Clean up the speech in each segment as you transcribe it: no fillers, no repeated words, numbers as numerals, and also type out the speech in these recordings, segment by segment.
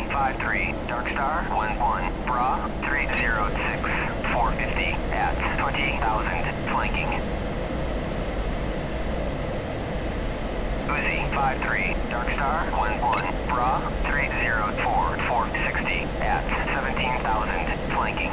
53, Dark Star 11, Bra 306, 450 at 20,000, flanking. Uzi 53, Dark Star 11, Bra 304, 460 at 17,000, flanking.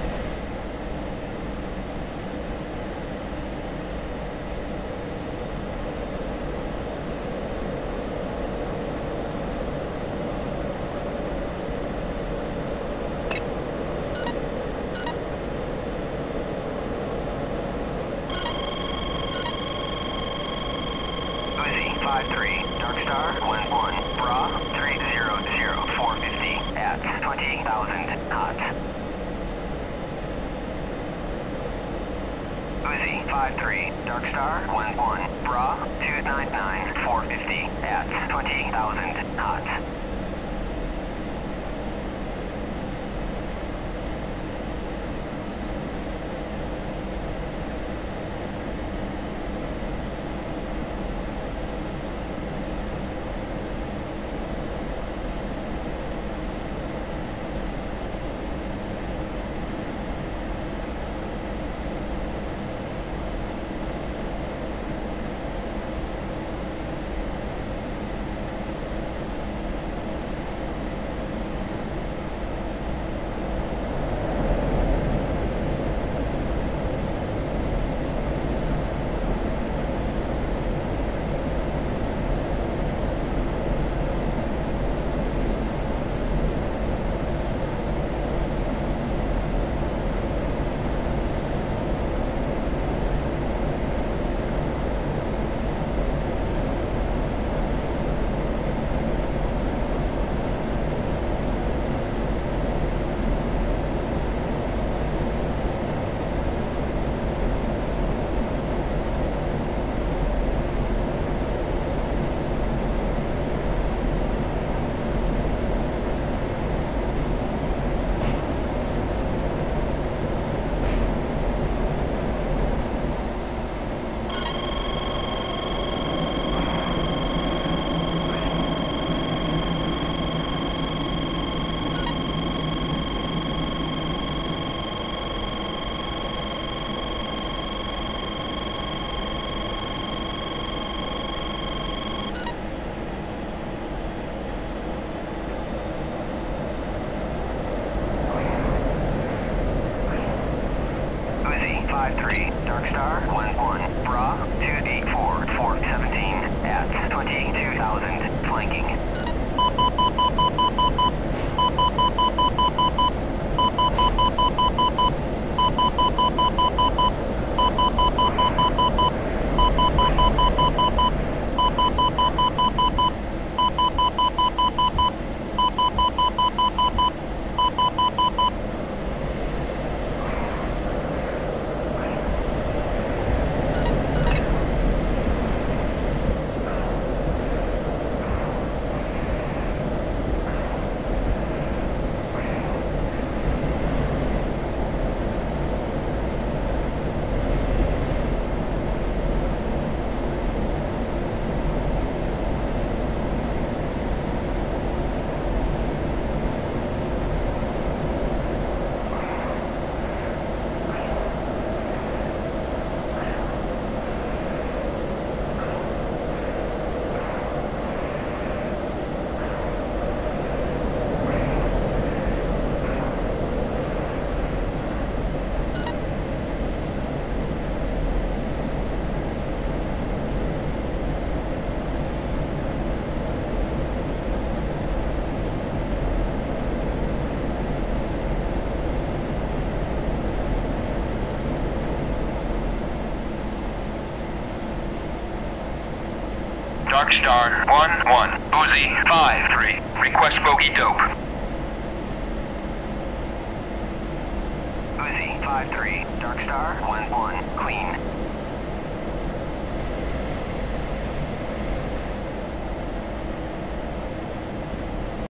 Uzi 53, Dark Star 11, Bra 300, 450 at 20,000 hot. Uzi 53, Dark Star 11, Bra 299, 450 at 20,000 hot. Uzi 53, Dark Star 11, Bra 284, 417 at 22,000, flanking. Dark Star 11, Uzi 53, request bogey dope. Uzi 53, Dark Star 11, clean.